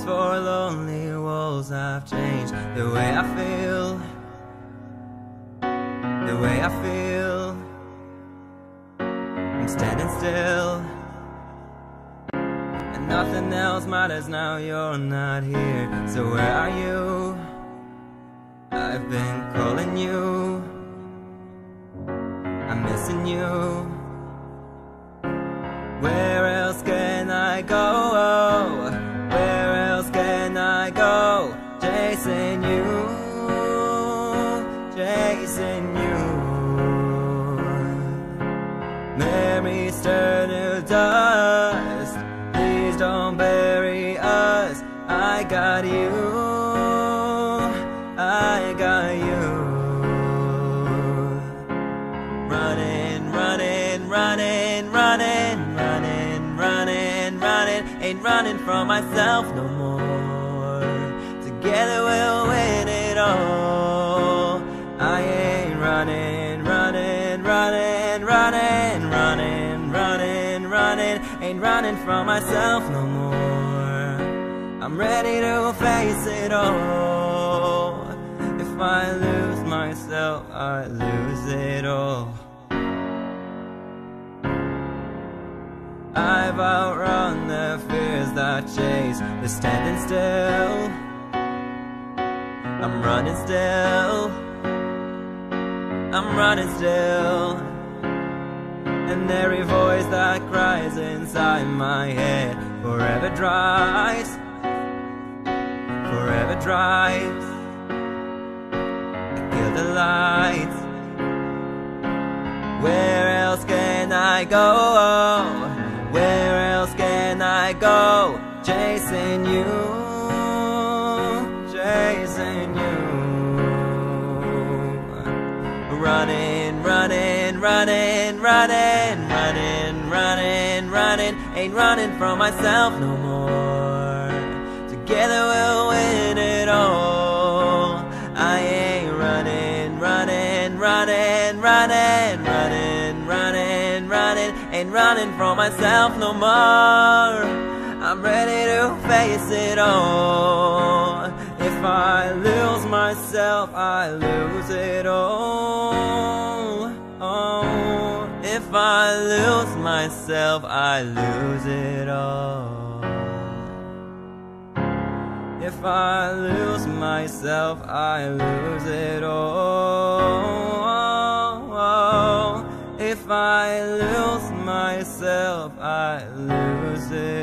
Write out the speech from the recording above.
These four lonely walls have changed the way I feel, the way I feel. I'm standing still, and nothing else matters now you're not here. So where are you? I've been calling you, I'm missing you. Where else can I go? Where else can I go? Chasing you, chasing you. Memories turn to dust, please don't bury us. I got you, I got you. Running, running, running, running, running, running, running. Ain't running from myself no more. Together we'll win it all. I ain't running, running, running, running, running, running, running. Ain't running from myself no more. I'm ready to face it all. If I lose myself, I lose it all. I've outrun the fears that chase the standing still. I'm running still, I'm running still. And every voice that cries inside my head forever drives, forever drives. Kill the lights. Where else can I go? Where else can I go? Chasing you, chasing you. Running, running, running, running, running, running, running. Ain't running from myself no more. Together we'll win it all. I ain't running, running, running, running, running, running, running. Ain't running from myself no more. I'm ready to face it all. If I lose myself, I lose it all. Oh, if I lose myself, I lose it all. If I lose myself, I lose it all. If I lose myself, I lose it